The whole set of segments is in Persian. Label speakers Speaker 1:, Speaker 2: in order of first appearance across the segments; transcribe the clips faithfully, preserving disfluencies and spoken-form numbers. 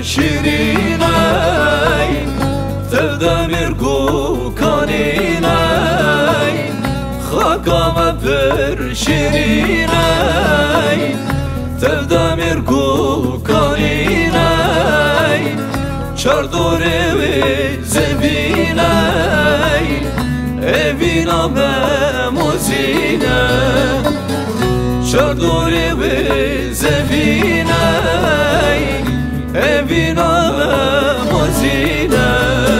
Speaker 1: شیرینه تدمیر گو کانینه خاکام پر شیرینه تدمیر گو کانینه چردوره و زبینه ایوینا موزینه چردوره و زبینه ایوینا موزینه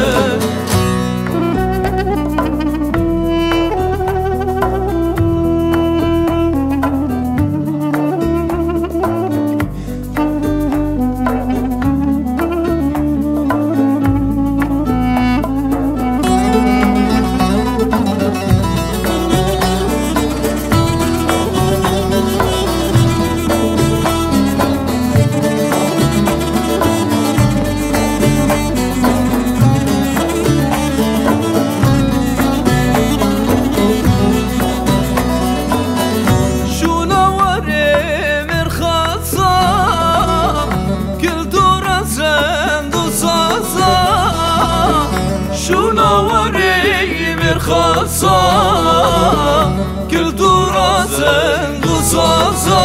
Speaker 1: خاصة كل دورة زند وصاصة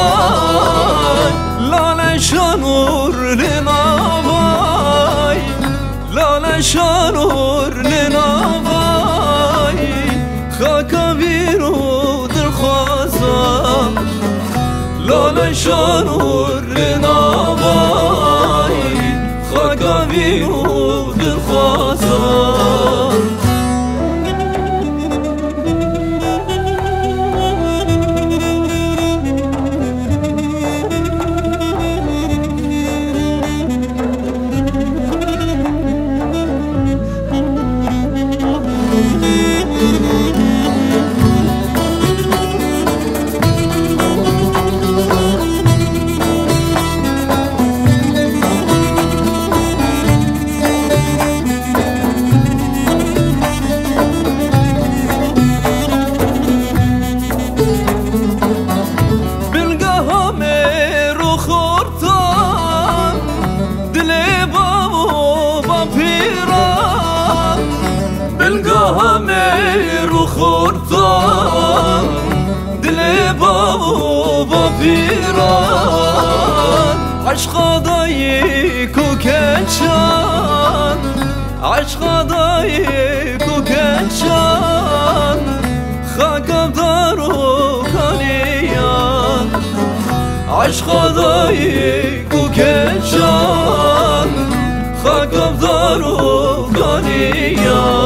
Speaker 1: لا نشانور لنافاي لا نشانور لنافاي خاكا بيرو درخوازة لا نشانور لنافاي خاكا بيرو درخوازة ميرو خورتان دل بابو بابيران عشق دایی کوکچان عشق دایی کوکچان خاکم دارو کانیان عشق دایی کوکچان خاکم دارو کانیان